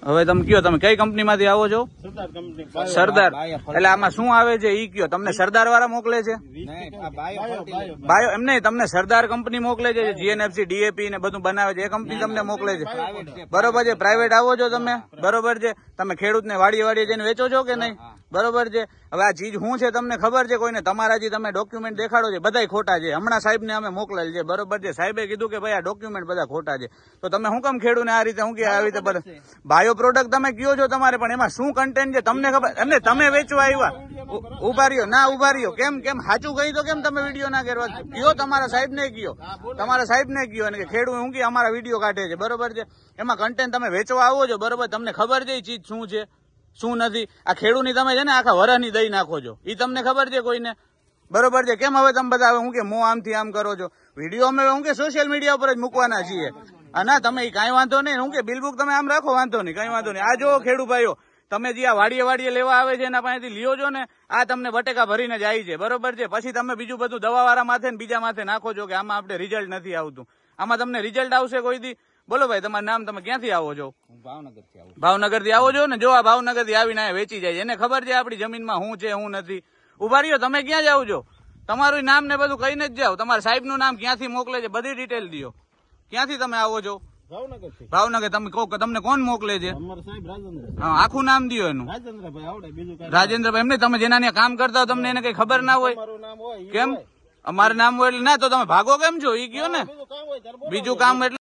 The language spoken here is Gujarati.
હવે તમે કયો, તમે કઈ કંપનીમાંથી આવો છો? સરદાર. એટલે આમાં શું આવે છે ઈ કયો? તમને સરદાર વાળા મોકલે છે? બાયો એમ નહીં, તમને સરદાર કંપની મોકલે છે, જીએનએફસી ડીએપી ને બધું બનાવે છે, એ કંપની તમને મોકલે છે, બરોબર છે? પ્રાઇવેટ આવો છો તમે, બરોબર છે? તમે ખેડૂતને વાડીએ જઈને વેચો છો કે નહીં? બરોબર છે. હવે આ ચીજ શું છે તમને ખબર છે કોઈને? તમારા જે તમે ડોક્યુમેન્ટ દેખાડો છે બધાય ખોટા છે. હમણાં સાહેબને અમે મોકલેલ છે, બરોબર છે? સાહેબે કીધું કે ભાઈ આ ડોક્યુમેન્ટ બધા ખોટા છે. તો તમે શું કામ ખેડૂતને આ રીતે શું કે આવી રીતે બાયો પ્રોડક્ટ તમે કયો છો તમારે, પણ એમાં શું કન્ટેન્ટ છે તમને ખબર? એમને તમે વેચવા આવ્યા, ઉભા રહ્યો ના ઉભા રહ્યો, કેમ સાચું કહી તો કેમ તમે વિડીયો ના કરવા કયો? તમારા સાહેબ ને કયો, તમારા સાહેબ ને કયો કે ખેડૂત શું કે અમારા વિડીયો કાઢે છે, બરોબર છે? એમાં કન્ટેન્ટ તમે વેચવા આવો છો, બરોબર? તમને ખબર છે એ ચીજ શું છે શું નથી? આ ખેડૂતની તમે છે ને આખા વરહની દઈ નાખો છો, એ તમને ખબર છે કોઈને? બરોબર છે? કેમ હવે તમે બધા હું કે મો આમથી આમ કરો છો? વિડીયો અમે હું કે સોશિયલ મીડિયા ઉપર જ મૂકવાના છીએ. ના તમે કઈ વાંધો નહીં, હું કે બિલબુક તમે આમ રાખો, વાંધો નહીં, કઈ વાંધો નહીં. આ જો ખેડૂત ભાઈઓ, તમે જે આ વાડીએ લેવા આવે છે એના પાસેથી લ્યો છો ને, આ તમને બટેકા ભરીને જાય છે, બરોબર છે? પછી તમે બીજું બધું દવાવાળા માથે ને બીજા માથે નાખો છો કે આમાં આપણે રિઝલ્ટ નથી આવતું. આમાં તમને રિઝલ્ટ આવશે કોઈ દી? બોલો ભાઈ તમારું નામ, તમે ક્યાંથી આવો છો? ભાવનગર થી આવો છો ને? જો આ ભાવનગર થી આવીને વેચી જાય, એને ખબર છે આપણી જમીનમાં શું છે શું નથી. ઉભા રહ્યો, તમે ક્યાં જાવ છો? તમારું નામ ને બધું કહીને જ જાઓ. તમારા સાહેબ નું નામ ક્યાંથી મોકલે છે બધી ડિટેલ દો. ક્યાંથી તમે આવો છો? ભાવનગર. તમે તમને કોણ મોકલે છે? હા, આખું નામ દો એનું. રાજેન્દ્રભાઈ. એમને તમે જેના કામ કરતા હો તમને એને કઈ ખબર ના હોય? કેમ અમારું નામ હોય એટલે ના, તો તમે ભાગો કેમ છો? ઈ કયો ને, બીજું કામ એટલે